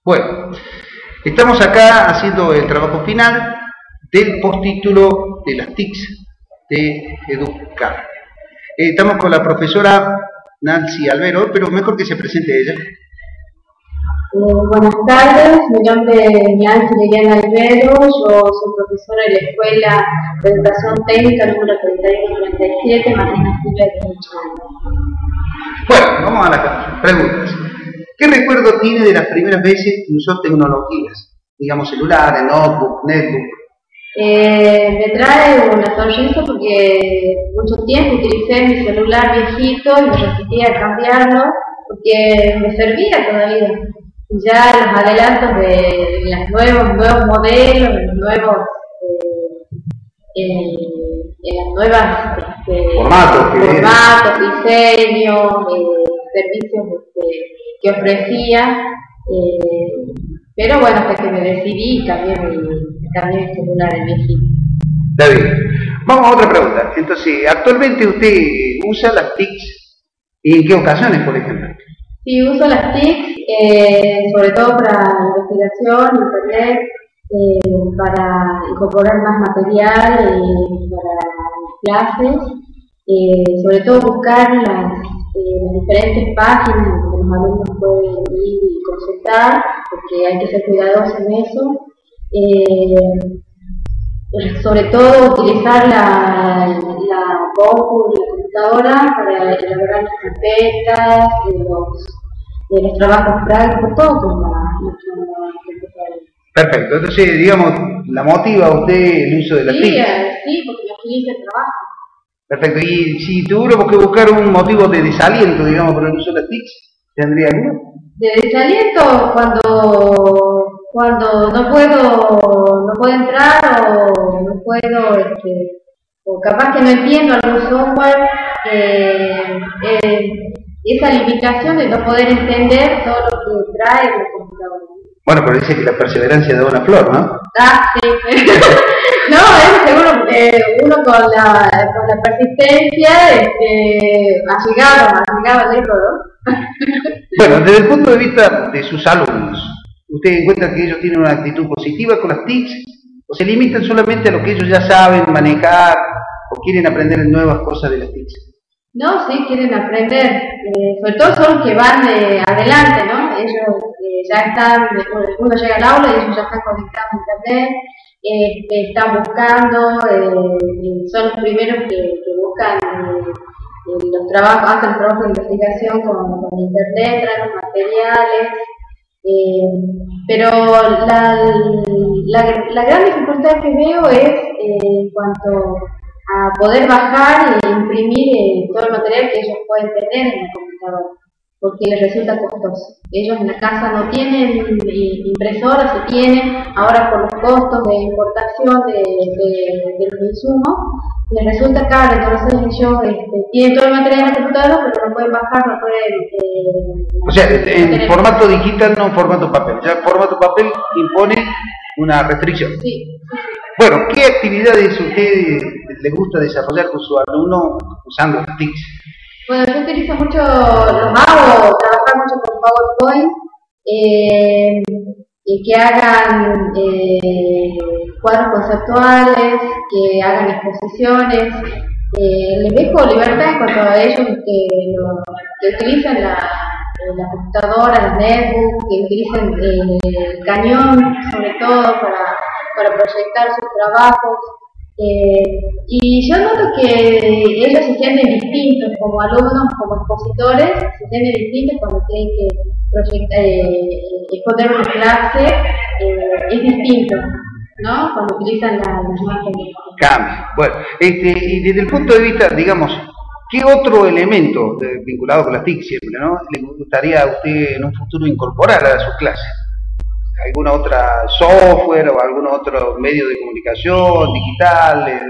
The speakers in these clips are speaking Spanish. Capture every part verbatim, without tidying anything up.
Bueno, estamos acá haciendo el trabajo final del postítulo de las T I Cs de Educar. Eh, estamos con la profesora Nancy Albero, pero mejor que se presente ella. Eh, buenas tardes, mi nombre es Nancy Liliana Albero, yo soy profesora de la Escuela de Educación Técnica número treinta y uno treinta y siete, Martina Silva de Quinchana. Bueno, vamos a las preguntas. ¿Qué recuerdo tiene de las primeras veces que usó tecnologías? Digamos celulares, notebook, netbook. Eh, me trae una sonrisa porque mucho tiempo utilicé mi celular viejito y me resistía a cambiarlo porque me servía todavía. Ya los adelantos de los nuevos, nuevos modelos, los nuevos, eh, en, en las nuevas este, formatos, formatos diseños, eh, servicios este, que ofrecía, eh, pero bueno, hasta que me decidí cambié mi, cambié mi celular en viejito. Está bien. Vamos a otra pregunta. Entonces, ¿actualmente usted usa las T I Cs y en qué ocasiones, por ejemplo? Sí, uso las T I C, eh, sobre todo para investigación, internet, eh, para incorporar más material eh, para las clases, eh, sobre todo buscar las, eh, las diferentes páginas donde los alumnos pueden ir y consultar, porque hay que ser cuidadosos en eso. Eh, sobre todo utilizar la, la compu, la computadora para elaborar las carpetas, eh, los, eh, los trabajos prácticos, todo con la computadora. Perfecto, entonces digamos, ¿la motiva a usted el uso de la sí, T I C? Eh, sí, porque me agiliza el trabajo. Perfecto, y si tuviéramos que buscar un motivo de desaliento, digamos, por el uso de la T I C, ¿tendría alguno? De desaliento cuando cuando no puedo no puedo entrar o no puedo este, o capaz que no entiendo algún software, eh, eh, esa limitación de no poder entender todo lo que trae la computadora. Bueno, pero dice que la perseverancia da una flor, ¿no? Ah, sí. No, es seguro porque uno con la, con la persistencia este, ha llegado, ha llegado lejos, ¿no? Bueno, desde el punto de vista de sus alumnos, ¿usted encuentra que ellos tienen una actitud positiva con las T I C? ¿O se limitan solamente a lo que ellos ya saben manejar o quieren aprender nuevas cosas de las T I C? No, sí, quieren aprender, eh, sobre todo son los que van de adelante, ¿no? Ellos eh, ya están, uno llega al aula y ellos ya están conectados a internet, eh, están buscando, eh, son los primeros que, que buscan eh, los trabajos, hacen el trabajo de investigación con, con internet, traen los materiales, eh, pero la, la, la gran dificultad que veo es eh, en cuanto a poder bajar e imprimir eh, todo el material que ellos pueden tener en la computadora, porque les resulta costoso. Ellos en la casa no tienen impresoras, se tienen, ahora por los costos de importación de, de, de los insumos, les resulta caro, entonces ellos este, tienen todo el material en la computadora, pero no pueden bajar, no pueden... Eh, o sea, en tener... formato digital, no en formato papel. Ya el formato papel impone una restricción. Sí, sí, sí. Bueno, ¿qué actividades a usted le gusta desarrollar con su alumno usando las T I C? Bueno, yo utilizo mucho, los hago, trabajar mucho con PowerPoint, eh, y que hagan eh, cuadros conceptuales, que hagan exposiciones, eh, les dejo libertad en cuanto a ellos que, lo, que utilicen la, la computadora, la netbook, que utilicen eh, el cañón sobre todo para, para proyectar sus trabajos. Eh, y yo noto que ellos se sienten distintos como alumnos, como expositores, se sienten distintos cuando tienen que proyectar, eh, exponer una clase, eh, es distinto, ¿no? Cuando utilizan la, las nuevas tecnologías. Cambio. Bueno, este, y desde el punto de vista, digamos, ¿qué otro elemento eh, vinculado con las T I C siempre, ¿no? le gustaría a usted en un futuro incorporar a sus clases? ¿Alguna otra software o algún otro medio de comunicación digital?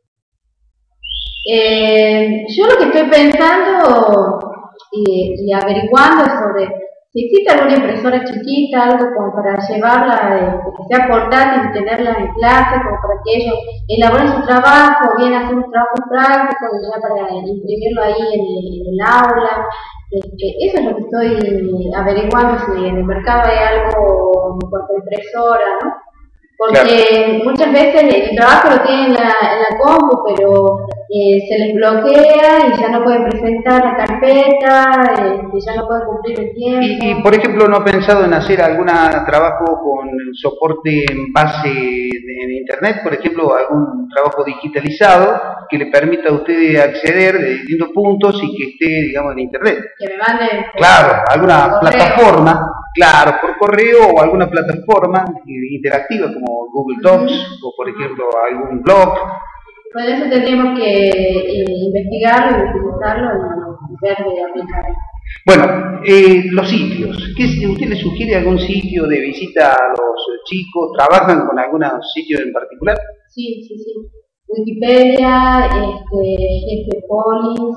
Eh, yo lo que estoy pensando y, y averiguando es sobre si existe alguna impresora chiquita, algo como para llevarla, eh, que sea portátil y tenerla en clase, como para que ellos elaboren su trabajo, bien hacer un trabajo práctico y ya para imprimirlo ahí en el, en el aula. Este, eso es lo que estoy averiguando, si en el mercado hay algo en cuanto a impresora, ¿no? Porque claro, muchas veces el trabajo lo tienen en la, en la compu, pero eh, se les bloquea y ya no pueden presentar la carpeta, eh, ya no pueden cumplir el tiempo. Y, y, por ejemplo, ¿no ha pensado en hacer algún trabajo con soporte en base de, en Internet? Por ejemplo, algún trabajo digitalizado que le permita a usted acceder de distintos puntos y que esté, digamos, en Internet. Que me manden. Claro, alguna plataforma, claro, por correo o alguna plataforma interactiva como Google Docs, uh-huh, o por ejemplo algún blog. Bueno, eso tendríamos que eh, investigarlo y utilizarlo y ver de aplicar. Bueno, eh, los sitios. ¿Qué, ¿Usted le sugiere algún sitio de visita a los chicos? ¿Trabajan con algún sitio en particular? Sí, sí, sí. Wikipedia, este, Jefe-Polis,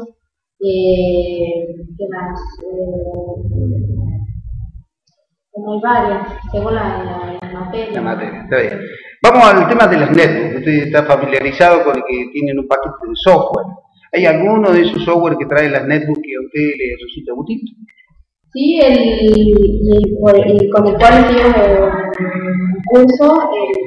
eh, ¿qué más? Eh, hay varias, según la, la, la materia. La materia, está bien. Vamos al tema de las netbooks. Usted está familiarizado con el que tienen un paquete de software. ¿Hay alguno de esos software que traen las netbooks que a usted le resulta útil? Sí, el, el, el, con el cual hicimos el curso, el,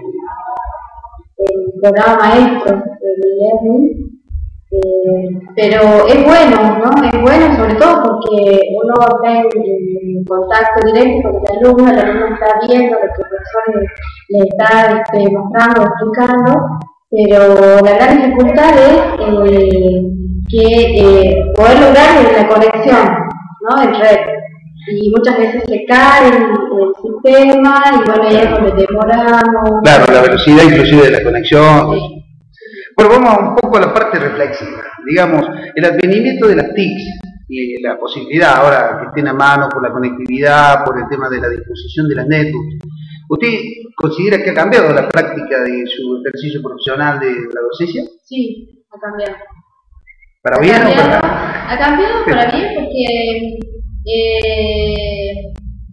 el programa maestro de e-learning. Eh, pero es bueno, ¿no? Es bueno sobre todo porque uno está en, en contacto directo con el alumno, el alumno está viendo lo que el profesor le, le está este, mostrando, explicando, pero la gran dificultad es eh, que eh, poder lograr la conexión, ¿no? En red. Y muchas veces se cae el, el sistema y bueno, ahí es donde demoramos. Claro, la velocidad inclusive de la conexión. Sí. Bueno, vamos un poco a la parte reflexiva. Digamos, el advenimiento de las T I Cs y la posibilidad ahora que estén a mano por la conectividad, por el tema de la disposición de las netbooks. ¿Usted considera que ha cambiado la práctica de su ejercicio profesional de la docencia? Sí, ha cambiado. ¿Para bien o para mal? Ha cambiado para bien porque eh,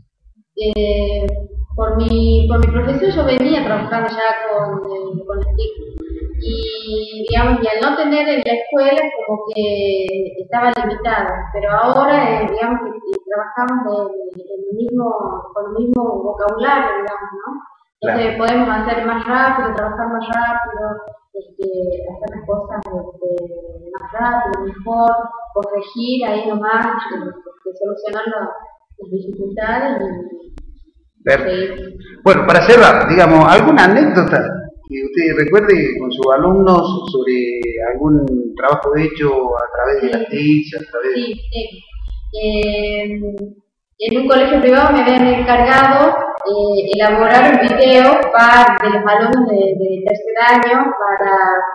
eh, por, mi, por mi profesión yo venía trabajando ya con, eh, con las T I C. Y digamos, y al no tener en la escuela como que estaba limitado, pero ahora eh, digamos que trabajamos en, en el mismo, con el mismo vocabulario, digamos, ¿no? Entonces claro, podemos hacer más rápido, trabajar más rápido, este, hacer las cosas este, más rápido, mejor, corregir ahí nomás, este, solucionar las, las dificultades y, sí. Bueno, para cerrar, digamos, ¿alguna anécdota que usted recuerde con sus alumnos sobre algún trabajo hecho a través de sí, las T I C? A través sí, sí. Eh, en un colegio privado me habían encargado eh, elaborar un video para, de los alumnos de, de tercer año para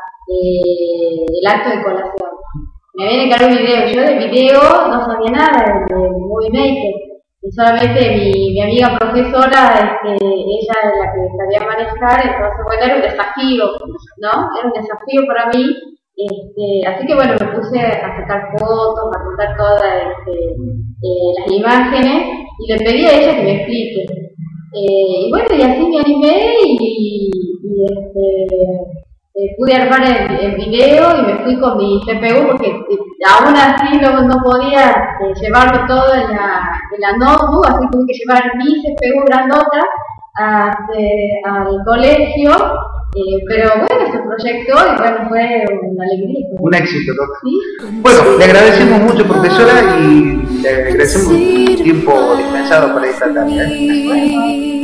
eh, el acto de colación. Me habían encargado un video, yo de video no sabía nada, de, de Movie Maker. Y solamente mi, mi amiga profesora, este, ella es la que sabía manejar, entonces bueno, era un desafío, ¿no? Era un desafío para mí, este, así que bueno, me puse a sacar fotos, a contar todas este, eh, las imágenes, y le pedí a ella que me explique. Eh, y bueno, y así me animé, y, y este... Eh, pude armar el, el video y me fui con mi C P U porque eh, aún así no, no podía eh, llevarlo todo en la, en la notebook, así tuve que llevar mi C P U grandota a, eh, al colegio, eh, pero bueno, se proyectó y bueno, fue una alegría. Un éxito, ¿no? ¿Sí? Bueno, le agradecemos mucho, profesora, y le agradecemos el tiempo dispensado para esta tarea.